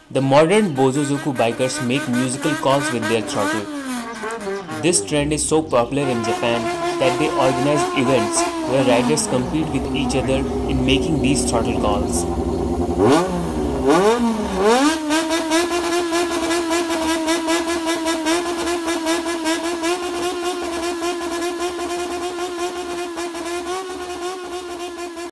The modern Bozozoku bikers make musical calls with their throttle. This trend is so popular in Japan that they organize events where riders compete with each other in making these throttle calls.